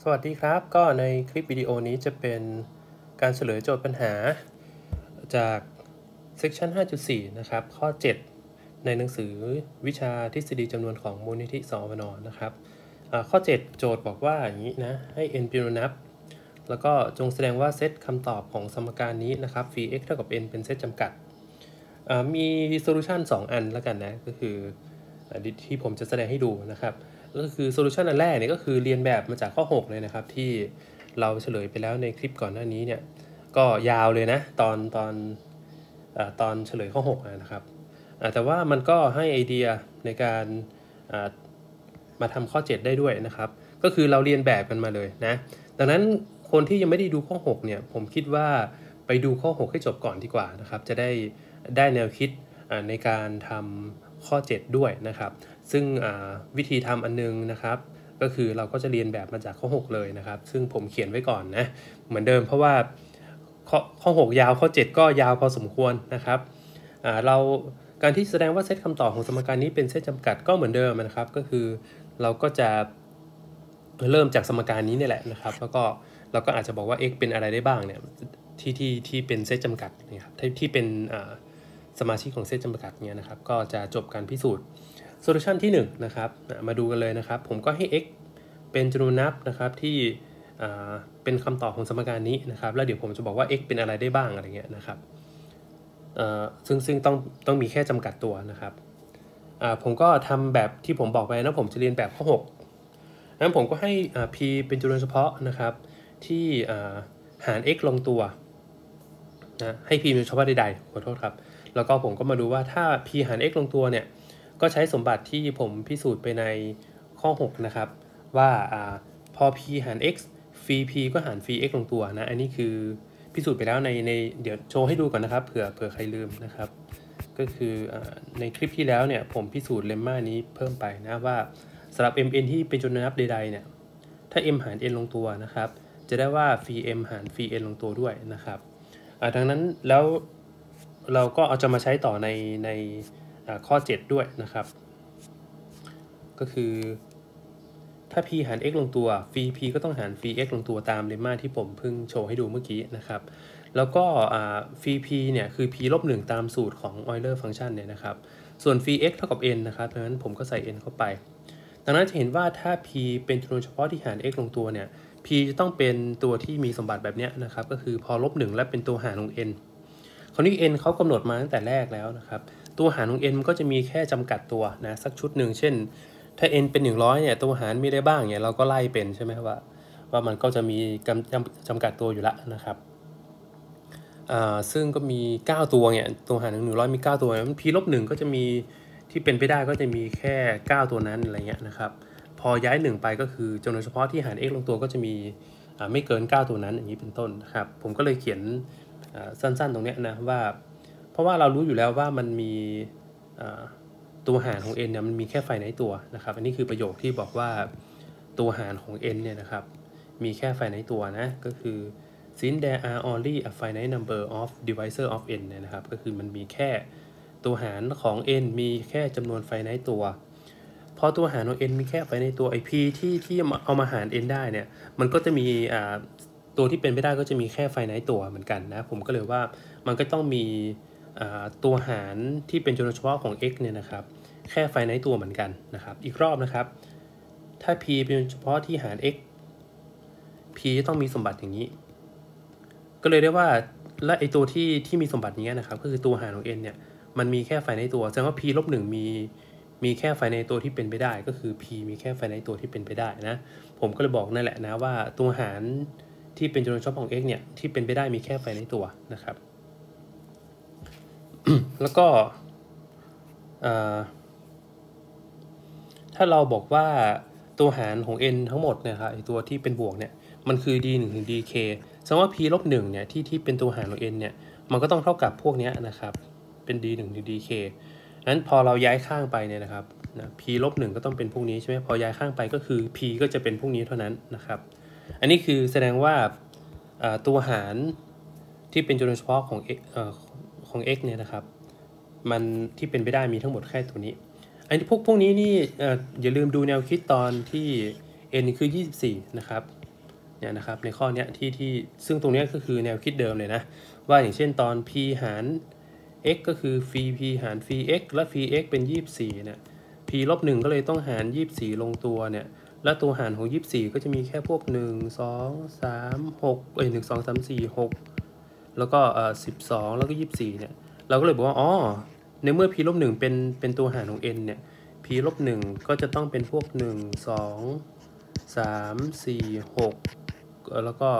สวัสดีครับก็ในคลิปวิดีโอนี้จะเป็นการเฉลยโจทย์ปัญหาจาก section 5.4 นะครับข้อ 7 ในหนังสือวิชาทฤษฎีจำนวนของมูลนิธิสวนนะครับข้อ 7 โจทย์บอกว่าอย่างนี้นะให้ n เป็นนับแล้วก็จงแสดงว่าเซตคำตอบของสมการนี้นะครับ phi x เท่ากับ n เป็นเซตจำกัดมีโซลูชัน2อันแล้วกันนะก็คือที่ผมจะแสดงให้ดูนะครับก็คือโซลูชันอันแรกเนี่ยก็คือเรียนแบบมาจากข้อ6เลยนะครับที่เราเฉลยไปแล้วในคลิปก่อนหน้านี้เนี่ยก็ยาวเลยนะตอนเฉลยข้อ6นะครับแต่ว่ามันก็ให้ไอเดียในการมาทำข้อ7ได้ด้วยนะครับก็คือเราเรียนแบบกันมาเลยนะดังนั้นคนที่ยังไม่ได้ดูข้อ6เนี่ยผมคิดว่าไปดูข้อ6ให้จบก่อนดีกว่านะครับจะได้แนวคิดในการทำข้อ7ด้วยนะครับซึ่งวิธีทำอันนึงนะครับก็คือเราก็จะเรียนแบบมาจากข้อ6เลยนะครับซึ่งผมเขียนไว้ก่อนนะเหมือนเดิมเพราะว่าข้อ6ยาวข้อ7ก็ยาวพอสมควรนะครับการที่แสดงว่าเซตคำตอบของสมการนี้เป็นเซตจำกัดก็เหมือนเดิมนะครับก็คือเราก็จะเริ่มจากสมการนี้นี่แหละนะครับแล้วก็เราก็อาจจะบอกว่า x เป็นอะไรได้บ้างเนี่ยที่เป็นเซตจำกัดนะครับที่เป็นสมาชิกของเซตจำกัดเนี่ยนะครับก็จะจบการพิสูจน์โซลูชันที่1นะครับมาดูกันเลยนะครับผมก็ให้ x เป็นจำนวนนับนะครับที่เป็นคำตอบของสมการนี้นะครับแล้วเดี๋ยวผมจะบอกว่า x เป็นอะไรได้บ้างอะไรเงี้ยนะครับซึ่งต้องมีแค่จำกัดตัวนะครับผมก็ทำแบบที่ผมบอกไปนะผมจะเรียนแบบข้อ6นั้นผมก็ให้p เป็นจำนวนเฉพาะนะครับที่หาร x ลงตัวนะให้ p เป็นเฉพาะใดๆขอโทษครับแล้วก็ผมก็มาดูว่าถ้า p หาร x ลงตัวเนี่ยก็ใช้สมบัติที่ผมพิสูจน์ไปในข้อ6นะครับว่าพอ p หาร x ฟรี p ก็หารฟรี x ลงตัวนะอันนี้คือพิสูจน์ไปแล้วในเดี๋ยวโชว์ให้ดูก่อนนะครับเผื่อใครลืมนะครับก็คือในคลิปที่แล้วเนี่ยผมพิสูจน์เลมม่านี้เพิ่มไปนะว่าสำหรับ mn ที่เป็นจำนวนนับใดๆเนี่ยถ้า m หาร n ลงตัวนะครับจะได้ว่าฟรี m หารฟรี n ลงตัวด้วยนะครับดังนั้นแล้วเราก็เอาจะมาใช้ต่อในข้อ7ด้วยนะครับก็คือถ้า p หาร x ลงตัวฟรี p ก็ต้องหารฟรี x ลงตัวตามเลมม่าที่ผมเพิ่งโชว์ให้ดูเมื่อกี้นะครับแล้วก็ฟรี p เนี่ยคือ p ลบ1ตามสูตรของ Euler function เนี่ยนะครับส่วนฟรี x เท่ากับ n นะครับดังนั้นผมก็ใส่ n เข้าไปดังนั้นจะเห็นว่าถ้า p เป็นจำนวนเฉพาะที่หาร x ลงตัวเนี่ย p จะต้องเป็นตัวที่มีสมบัติแบบนี้นะครับก็คือพอลบ1และเป็นตัวหารของ n คราวนี้ n เขากำหนดมาตั้งแต่แรกแล้วนะครับตัวหารของ n มันก็จะมีแค่จำกัดตัวนะสักชุดหนึ่งเช่นถ้า n เป็น100เนี่ยตัวหารมีอะไรบ้างเนี่ยเราก็ไล่เป็นใช่ไหมว่ามันก็จะมีจำกัดตัวอยู่แล้วนะครับซึ่งก็มี9ตัวเนี่ยตัวหารของ100มี9ตัวมัน p ลบ1ก็จะมีที่เป็นไปได้ก็จะมีแค่9ตัวนั้นอะไรเงี้ยนะครับพอย้าย1ไปก็คือจำนวนเฉพาะที่หาร x ลงตัวก็จะมีไม่เกิน9ตัวนั้นอย่างนี้เป็นต้นนะครับผมก็เลยเขียนสั้นๆตรงนี้นะว่าเพราะว่าเรารู้อยู่แล้วว่ามันมีตัวหารของ n เนี่ยมันมีแค่ไฟไนต์ตัวนะครับอันนี้คือประโยคที่บอกว่าตัวหารของ n เนี่ยนะครับมีแค่ไฟไนต์ตัวนะก็คือ since there are only a finite number of divisor of n เนี่ยนะครับก็คือมันมีแค่ตัวหารของ n มีแค่จำนวนไฟไนต์ตัวพอตัวหารของ n มีแค่ไฟไนต์ตัวไอ p ที่เอามาหาร n ได้เนี่ยมันก็จะมีตัวที่เป็นไม่ได้ก็จะมีแค่ไฟไนต์ตัวเหมือนกันนะผมก็เลยว่ามันก็ต้องมีตัวหารที่เป็นจำนวนเฉพาะของ x เนี่ยนะครับแค่ไฟไนต์ตัวเหมือนกันนะครับอีกรอบนะครับถ้า p เป็นเฉพาะที่หาร x p จะต้องมีสมบัติอย่างนี้ก็เลยได้ว่าและไอตัวที่มีสมบัตินี้นะครับก็คือตัวหารของ n เนี่ยมันมีแค่ไฟไนต์ตัวแสดงว่า p ลบ1มีแค่ไฟไนต์ตัวที่เป็นไปได้ก็คือ p มีแค่ไฟไนต์ตัวที่เป็นไปได้นะผมก็เลยบอกนั่นแหละนะว่าตัวหารที่เป็นจำนวนเฉพาะของ x เนี่ยที่เป็นไปได้มีแค่ไฟไนต์ตัวนะครับ แล้วก็ถ้าเราบอกว่าตัวหารของ n ทั้งหมดเนี่ยครับไอตัวที่เป็นบวกเนี่ยมันคือ d1 ถึง dk แสดงว่า p ลบ1เนี่ยที่เป็นตัวหารของ n เนี่ยมันก็ต้องเท่ากับพวกนี้นะครับเป็น d1 ถึง dk นั้นพอเราย้ายข้างไปเนี่ยนะครับนะ p ลบ1ก็ต้องเป็นพวกนี้ใช่ไหมพอย้ายข้างไปก็คือ p ก็จะเป็นพวกนี้เท่านั้นนะครับอันนี้คือแสดงว่าตัวหารที่เป็นจำนวนเฉพาะของ x เนี่ยนะครับมันที่เป็นไปได้มีทั้งหมดแค่ตัวนี้อันนี้พวกนี้นี่อย่าลืมดูแนวคิดตอนที่ n คือ24นะครับเนี่ยนะครับในข้อเนี้ยที่ซึ่งตรงนี้ก็คือแนวคิดเดิมเลยนะว่าอย่างเช่นตอน p หาร x ก็คือฟรี p หาร free x และ free x เป็น24เนี่ย p ลบ1ก็เลยต้องหาร24ลงตัวเนี่ยและตัวหารของ24ก็จะมีแค่พวก1 2 3 61 2 3 4 6แล้วก็12แล้วก็24เนี่ยเราก็เลยบอกว่าอ๋อในเมื่อ p ลบ1เป็นตัวหารของ n เนี่ย p ลบ1ก็จะต้องเป็นพวก1 2 3 4 6แล้วก็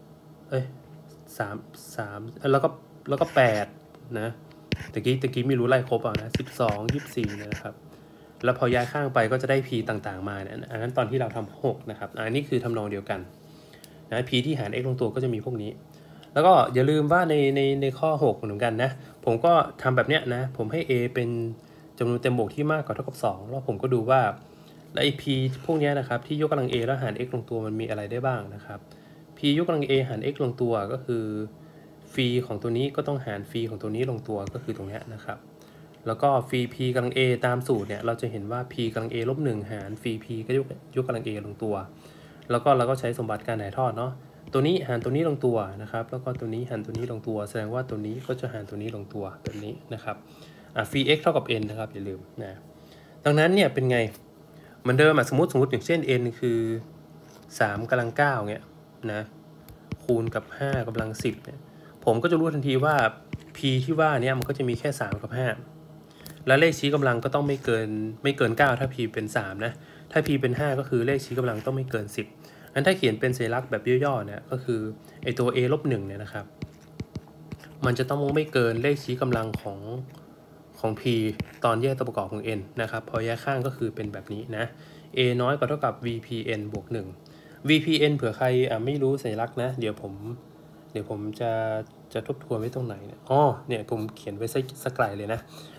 3แล้วก็8นะตะกี้ไม่รู้ไล่ครบอ่ะนะ12 24เนี่ยนะครับแล้วพอย้ายข้างไปก็จะได้ p ต่างๆมาเนี่ยอันนั้นตอนที่เราทำ6นะครับอันนี้คือทำนองเดียวกันนะ p ที่หาร x ลงตัวก็จะมีพวกนี้แล้วก็อย่าลืมว่าในข้อ6เหมือนกันนะผมก็ทำแบบเนี้ยนะผมให้ a เป็นจำนวนเต็มบวกที่มากกว่าเท่ากับ2แล้วผมก็ดูว่าแล้วไอ้ p พวกนี้นะครับที่ยกกำลัง a แล้วหาร x ลงตัวมันมีอะไรได้บ้างนะครับ p ยกกำลัง a หาร x ลงตัวก็คือฟรีของตัวนี้ก็ต้องหารฟรีของตัวนี้ลงตัวก็คือตรงนี้นะครับแล้วก็ฟรี p กำลัง a ตามสูตรเนี่ยเราจะเห็นว่า p กำลัง a ลบ1หารฟรี p ก็ยกกำลัง a ลงตัวแล้วก็เราก็ใช้สมบัติการถ่ายทอดเนาะตัวนี้หารตัวนี้ลงตัวนะครับแล้วก็ตัวนี้หารตัวนี้ลงตัวแสดงว่าตัวนี้ก็จะหารตัวนี้ลงตัวแบบนี้นะครับฟรี x เท่ากับ n นะครับอย่าลืมนะดังนั้นเนี่ยเป็นไงเหมือนเดิมสมมติอย่างเช่น n คือ3กำลัง9เนี่ยนะคูณกับ5กำลัง10เนี่ยผมก็จะรู้ทันทีว่า p ที่ว่าเนี่ยมันก็จะมีแค่3กับ5และเลขชี้กำลังก็ต้องไม่เกิน9ถ้า p เป็น3นะถ้า p เป็น5ก็คือเลขชี้กำลังต้องไม่เกิน10อันถ้าเขียนเป็นสัญลักษณ์แบบย่อๆเนี่ยก็คือไอตัว a ลบ1เนี่ยนะครับมันจะต้องไม่เกินเลขชี้กำลังของ p ตอนแยกตัวประกอบของ n นะครับพอแยกข้างก็คือเป็นแบบนี้นะ a น้อยกว่าเท่ากับ vpn บวก1 vpn เผื่อใครไม่รู้สัญลักษณ์นะเดี๋ยวผมจะทบทวนไว้ตรงไหนเนี่ยเนี่ยผมเขียนไว้สักไกลเลยนะ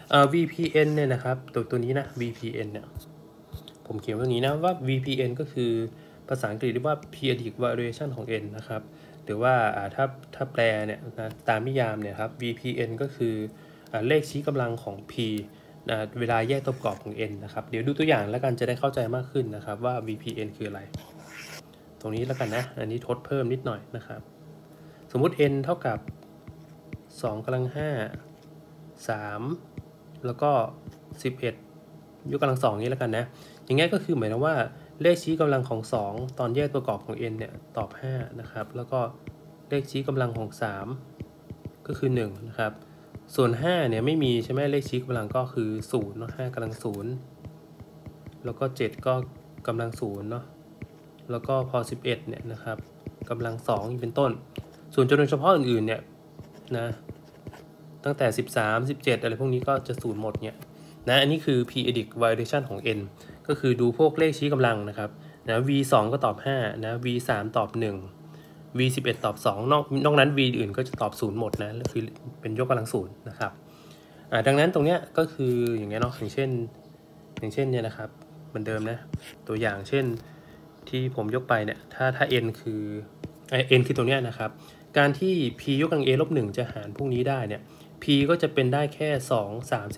vpn เนี่ยนะครับตัวนี้นะ vpn เนี่ยผมเขียนไว้ตรงนี้นะว่า vpn ก็คือภาษาอังกฤษเรียกว่า periodic variation ของ n นะครับหรือว่าถ้าแปลเนี่ยนะตามนิยามเนี่ยครับ vpn ก็คือเลขชี้กำลังของ p เวลาแยกตัวประกอบของ n นะครับเดี๋ยวดูตัวอย่างแล้วกันจะได้เข้าใจมากขึ้นนะครับว่า vpn คืออะไรตรงนี้แล้วกันนะอันนี้ทดเพิ่มนิดหน่อยนะครับสมมุติ n เท่ากับ2กำลัง5 3แล้วก็11ยกกำลัง2นี้แล้วกันนะอย่างงี้ก็คือหมายถึงว่าเลขชี้กำลังของ2ตอนแยกตัวประกอบของ n เนี่ยตอบ5นะครับแล้วก็เลขชี้กำลังของ3ก็คือ1นะครับส่วน5เนี่ยไม่มีใช่ไหมเลขชี้กำลังก็คือ0เนาะ5กำลัง0แล้วก็7ก็กำลัง0เนาะแล้วก็พอ11เนี่ยนะครับกำลัง2เป็นต้นส่วนจำนวนเฉพาะอื่นๆเนี่ยนะตั้งแต่13 17อะไรพวกนี้ก็จะ0หมดเนี่ยนะอันนี้คือ periodic variation ของ n ก็คือดูพวกเลขชี้กำลังนะครับนะ v 2ก็ตอบ5นะ v 3ตอบ1 v 11ตอบ2นอกนั้น v อื่นก็จะตอบ0หมดนะคือเป็นยกกำลัง0นะครับดังนั้นตรงเนี้ยก็คืออย่างเงี้ยเนาะอย่างเช่นเนี่ยนะครับเหมือนเดิมนะตัวอย่างเช่นที่ผมยกไปเนี่ยถ้า n คือn คือตรงเนี้ยนะครับการที่ p ยกกำลัง a ลบ1จะหารพวกนี้ได้เนี่ย p ก็จะเป็นได้แค่2 3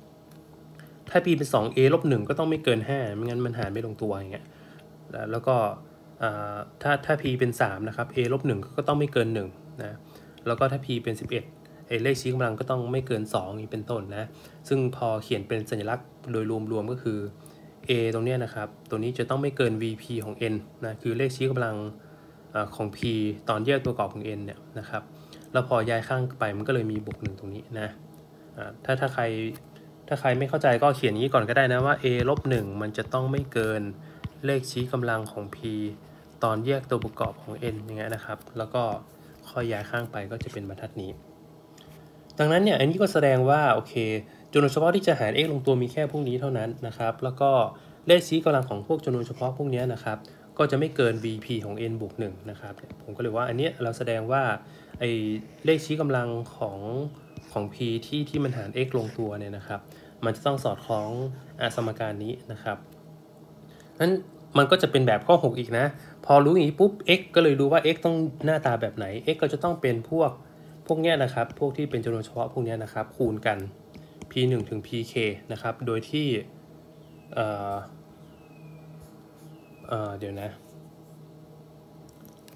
11ถ้า p เป็น2 a ลบ1ก็ต้องไม่เกิน5ไม่งั้นมันหารไม่ลงตัวอย่างเงี้ยแล้วก็ถ้า p เป็น3นะครับ a ลบ1ก็ต้องไม่เกิน1นะแล้วก็ถ้า p เป็น11เลขชี้กำลังก็ต้องไม่เกิน2นี้เป็นต้นนะซึ่งพอเขียนเป็นสัญลักษณ์โดยรวมๆก็คือ a ตรงนี้นะครับตัวนี้จะต้องไม่เกิน vp ของ n นะคือเลขชี้กำลังของ p ตอนแยกตัวประกอบของ n เนี่ยนะครับแล้วพอย้ายข้างไปมันก็เลยมีบวก1ตรงนี้นะถ้าใครไม่เข้าใจก็เขียนนี้ก่อนก็ได้นะว่า a ลบ1มันจะต้องไม่เกินเลขชี้กำลังของ p ตอนแยกตัวประกอบของ n อย่างเงี้ยนะครับแล้วก็ค่อยย้ายข้างไปก็จะเป็นบรรทัดนี้ดังนั้นเนี่ยอันนี้ก็แสดงว่าโอเคจำนวนเฉพาะที่จะหาร x ลงตัวมีแค่พวกนี้เท่านั้นนะครับแล้วก็เลขชี้กำลังของพวกจำนวนเฉพาะพวกนี้นะครับก็จะไม่เกิน vp ของ n บวก1นะครับผมก็เลยว่าอันนี้เราแสดงว่าไอ้เลขชี้กำลังของ p ที่มันหาร x ลงตัวเนี่ยนะครับมันจะต้องสอดคล้องสมการนี้นะครับนั้นมันก็จะเป็นแบบข้อ6อีกนะพอรู้อย่างนี้ปุ๊บ x ก็เลยรู้ว่า x ต้องหน้าตาแบบไหน x ก็จะต้องเป็นพวกเนี้ยนะครับพวกที่เป็นจำนวนเฉพาะพวกนี้นะครับคูณกัน p1 ถึง pk นะครับโดยที่เดี๋ยวนะ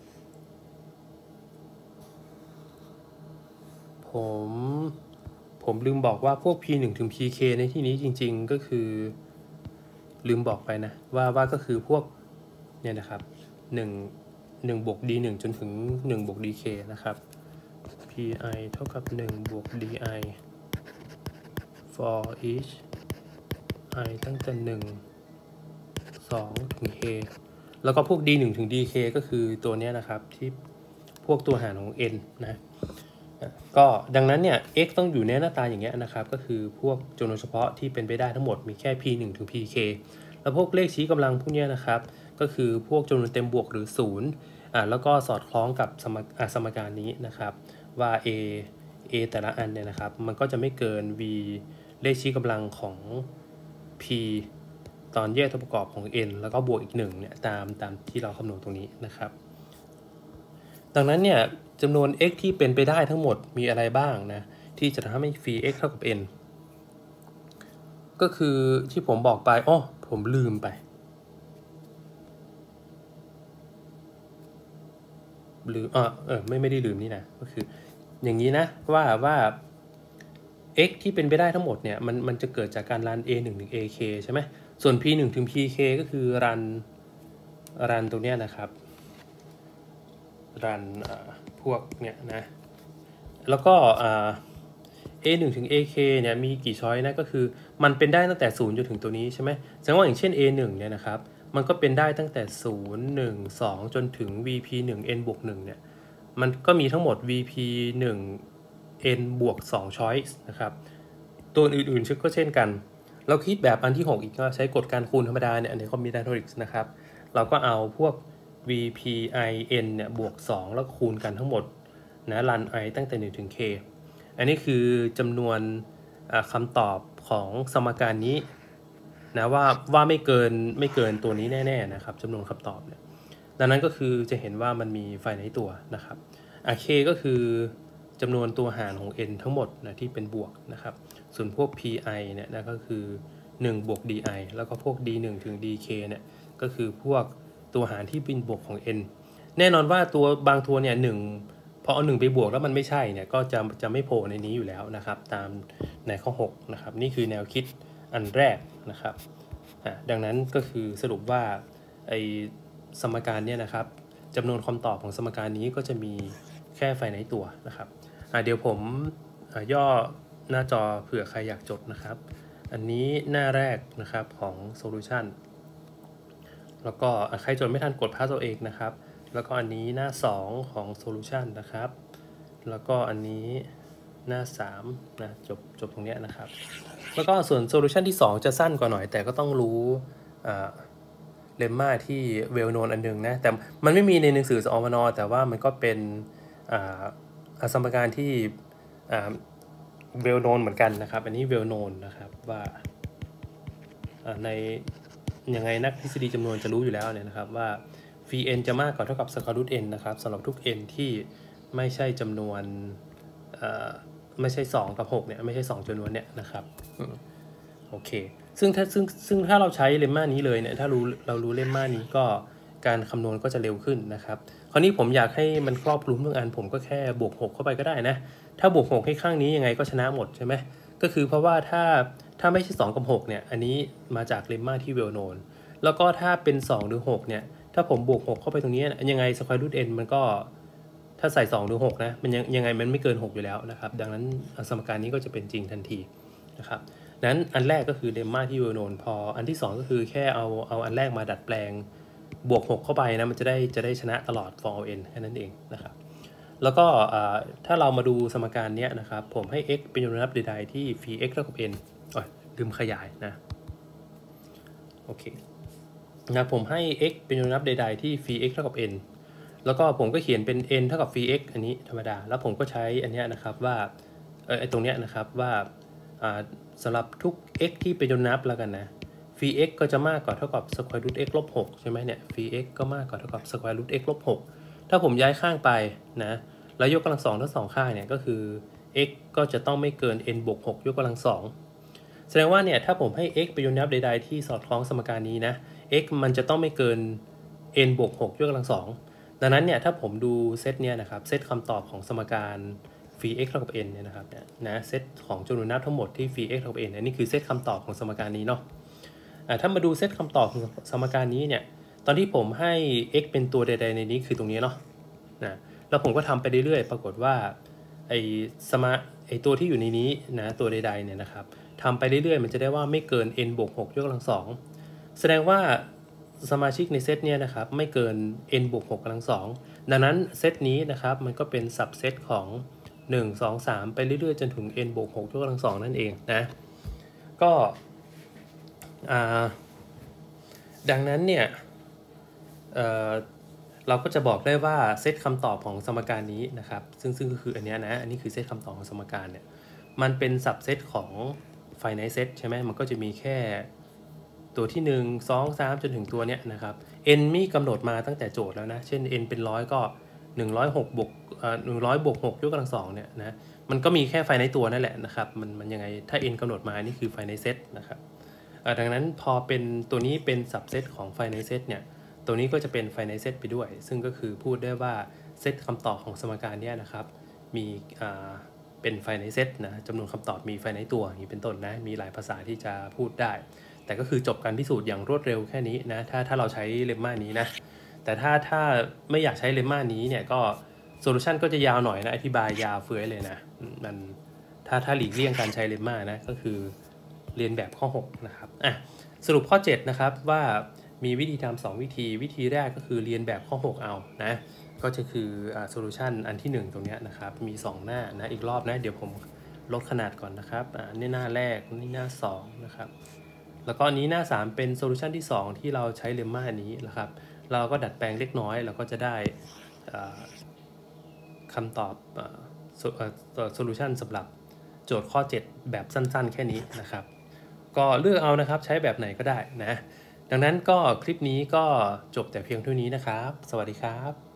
ผมลืมบอกว่าพวก p1 ถึง pk ในที่นี้จริงๆก็คือลืมบอกไปนะว่าก็คือพวกเนี่ยนะครับ1บวก d 1จนถึง1บวก dk นะครับ pi เท่ากับ1บวก di for each i ตั้งแต่1 2ถึง k แล้วก็พวก d 1ถึง dk ก็คือตัวนี้นะครับที่พวกตัวหารของ n นะก็ดังนั้นเนี่ย x ต้องอยู่ในหน้าตาอย่างเงี้ยนะครับก็คือพวกจำนวนเฉพาะที่เป็นไปได้ทั้งหมดมีแค่ p 1ถึง pk แล้วพวกเลขชี้กำลังพวกนี้นะครับก็คือพวกจำนวนเต็มบวกหรือ0แล้วก็สอดคล้องกับสมการนี้นะครับว่า a แต่ละอันเนี่ยนะครับมันก็จะไม่เกิน v เลขชี้กำลังของ p ตอนแยกตัวประกอบของ n แล้วก็บวกอีก1เนี่ยตามที่เราคำนวณตรงนี้นะครับดังนั้นเนี่ยจำนวน x ที่เป็นไปได้ทั้งหมดมีอะไรบ้างนะที่จะทำให้ phi x เท่ากับ n ก็คือที่ผมบอกไปผมลืมไปไม่ได้ลืมนี่นะก็คืออย่างนี้นะว่า x ที่เป็นไปได้ทั้งหมดเนี่ยมันจะเกิดจากการรัน a1 ถึง ak ใช่ไหมส่วน p1 ถึง pk ก็คือรันตรงเนี้ยนะครับรันพวกเนี่ยนะแล้วก็a1 ถึง ak เนี่ยมีกี่ช้อยนะก็คือมันเป็นได้ตั้งแต่0จนถึงตัวนี้ใช่ไหมแสดงว่าอย่างเช่น a1 เนี่ยนะครับมันก็เป็นได้ตั้งแต่0 1 2จนถึง vp1 n บวก1เนี่ยมันก็มีทั้งหมด vp1 n บวก2 choice นะครับตัวอื่นๆก็เช่นกันเราคิดแบบอันที่6อีกก็ใช้กฎการคูณธรรมดาเนี่ยใน combinatorics นะครับเราก็เอาพวก vpin เนี่ยบวก2แล้วคูณกันทั้งหมดนะรัน i ตั้งแต่1ถึง k อันนี้คือจำนวนคำตอบของสมการนี้นะว่าไม่เกินตัวนี้แน่ๆนะครับจำนวนคำตอบเนี่ยดังนั้นก็คือจะเห็นว่ามันมีไฟในตัวนะครับk ก็คือจำนวนตัวหารของ n ทั้งหมดนะที่เป็นบวกนะครับส่วนพวก pi เนี่ยนะก็คือ1บวก di แล้วก็พวก d 1ถึง dk เนี่ยก็คือพวกตัวหารที่เป็นบวกของ n แน่นอนว่าตัวบางตัวเนี่ย1พอเอา1ไปบวกแล้วมันไม่ใช่เนี่ยก็จะไม่โผล่ในนี้อยู่แล้วนะครับตามในข้อ6นะครับนี่คือแนวคิดอันแรกนะครับดังนั้นก็คือสรุปว่าไอสมการเนี่ยนะครับจำนวนคำตอบของสมการนี้ก็จะมีแค่ไฟในตัวนะครับเดี๋ยวผมย่อหน้าจอเผื่อใครอยากจดนะครับอันนี้หน้าแรกนะครับของ solution แล้วก็ใครจดไม่ทันกดพาสตัวเองนะครับแล้วก็อันนี้หน้า2ของ solution นะครับแล้วก็อันนี้หน้า3นะจบตรงนี้นะครับแล้วก็ส่วน solution ที่2จะสั้นกว่าหน่อยแต่ก็ต้องรู้เลมม่าที่เวลโนนอันนึงนะแต่มันไม่มีในหนังสือสอวนแต่ว่ามันก็เป็นสมการที่เวลโนนเหมือนกันนะครับอันนี้เวลโนนนะครับว่าในยังไงนักทฤษฎีจำนวนจะรู้อยู่แล้วเนี่ยนะครับว่า phi n จะมากกว่าเท่ากับ square root n นะครับสำหรับทุก n ที่ไม่ใช่จำนวนไม่ใช่2กับ6เนี่ยไม่ใช่2จำนวนเนี่ยนะครับโอเคซึ่งถ้าเราใช้เลมม่านี้เลยเนี่ยถ้าเรารู้เลมม่านี้ก็การคำนวณก็จะเร็วขึ้นนะครับคราวนี้ผมอยากให้มันครอบคลุมทุกอันผมก็แค่บวก6เข้าไปก็ได้นะถ้าบวก6ให้ข้างนี้ยังไงก็ชนะหมดใช่ไหมก็คือเพราะว่าถ้าไม่ใช่2กับ6เนี่ยอันนี้มาจากเลมม่าที่เวลโนนแล้วก็ถ้าเป็น2หรือ6เนี่ยถ้าผมบวก6เข้าไปตรงนี้ยังไง square root n มันก็ถ้าใส่2หรือ6นะมันยังไงมันไม่เกิน6อยู่แล้วนะครับดังนั้นสมการนี้ก็จะเป็นจริงทันทีนะครับนั้นอันแรกก็คือเลมม่าที่เวลโนนพออันที่2ก็คือแค่เอาอันแรกมาดัดแปลงบวก6เข้าไปนะมันจะได้ชนะตลอด for all n แค่นั้นเองนะครับแล้วก็ถ้าเรามาดูสมการนี้นะครับผมให้ x เป็นยมนับใดๆที่ phi x เท่ากับ n ลืมขยายนะโอเคนะผมให้ x เป็นยมนับใดๆที่ phi x เท่ากับ n แล้วก็ผมก็เขียนเป็น n เท่ากับ phi x อันนี้ธรรมดาแล้วผมก็ใช้อันนี้นะครับว่าไอ้ตรงเนี้ยนะครับว่าสำหรับทุก x ที่เป็นยมนับแล้วกันนะ phi x ก็จะมากกว่าเท่ากับ square root x ลบ6ใช่ไหมเนี่ย phi x ก็มากกว่าเท่ากับ square root x ลบ6ถ้าผมย้ายข้างไปนะแล้วยกกำลัง2ทั้ง2ข้างเนี่ยก็คือ x ก็จะต้องไม่เกิน n บวก6ยกกำลัง2แสดงว่าเนี่ยถ้าผมให้ x เป็นยมนับใดๆที่สอดคล้องสมการนี้นะ x มันจะต้องไม่เกิน n บวก6ยกกำลัง2ดังนั้นเนี่ยถ้าผมดูเซตเนี่ยนะครับเซตคำตอบของสมการ phi x เท่ากับ n เนี่ยนะครับนะเซตของจำนวนนับทั้งหมดที่ phi x เท่ากับ n อันนี้คือเซตคำตอบของสมการนี้เนาะถ้ามาดูเซตคำตอบของสมการนี้เนี่ยตอนที่ผมให้ x เป็นตัวใดๆในนี้คือตรงนี้เนาะนะแล้วผมก็ทำไปเรื่อยๆปรากฏว่าไอตัวที่อยู่ในนี้นะตัวใดๆเนี่ยนะครับทำไปเรื่อยๆมันจะได้ว่าไม่เกิน n บวก6ยกกำลัง2แสดงว่าสมาชิกในเซตเนี่ยนะครับไม่เกิน n บวก6กำลัง2ดังนั้นเซตนี้นะครับมันก็เป็นสับเซตของ1 2 3ไปเรื่อยๆจนถึง n บวก6ยกกำลัง2นั่นเองนะก็ดังนั้นเนี่ยเราก็จะบอกได้ว่าเซตคำตอบของสมการนี้นะครับซึ่งก็คืออันนี้นะอันนี้คือเซตคำตอบของสมการเนี่ยมันเป็นสับเซตของ finite set ใช่ไหมมันก็จะมีแค่ตัวที่1 2 3จนถึงตัวเนี้ยนะครับ n มีกำหนดมาตั้งแต่โจทย์แล้วนะเช่น n เป็น100ก็106บวก100บวก6ยกกำลัง2เนี่ยนะมันก็มีแค่ finite ตัวนั่นแหละนะครับมันยังไงถ้า n กำหนดมานี่คือ finite set นะครับดังนั้นพอเป็นตัวนี้เป็นสับเซตของ finite set เนี่ยตัวนี้ก็จะเป็น finite set ไปด้วยซึ่งก็คือพูดได้ว่าเซตคำตอบของสมการนี้นะครับมีเป็น finite set นะจำนวนคำตอบมี finite ตัวอย่างนี้เป็นต้นนะมีหลายภาษาที่จะพูดได้แต่ก็คือจบการพิสูจน์อย่างรวดเร็วแค่นี้นะถ้าเราใช้เลมม่านี้นะแต่ถ้าไม่อยากใช้เลมม่านี้เนี่ยก็โซลูชันก็จะยาวหน่อยนะอธิบายยาวเฟื้อยเลยนะมันถ้าหลีกเลี่ยงการใช้เลมม่านะก็คือเรียนแบบข้อ6นะครับสรุปข้อ7นะครับว่ามีวิธีทำ2วิธีแรกก็คือเรียนแบบข้อ6เอานะก็จะคือโซลูชันอันที่1ตรงนี้นะครับมี2หน้านะอีกรอบนะเดี๋ยวผมลดขนาดก่อนนะครับนี่หน้าแรกนี่หน้า2นะครับแล้วก็นี้หน้า3เป็นโซลูชันที่2ที่เราใช้เลมม่านี้นะครับเราก็ดัดแปลงเล็กน้อยเราก็จะได้คำตอบโซลูชันสำหรับโจทย์ข้อ7แบบสั้นๆแค่นี้นะครับก็เลือกเอานะครับใช้แบบไหนก็ได้นะดังนั้นก็คลิปนี้ก็จบแต่เพียงเท่านี้นะครับสวัสดีครับ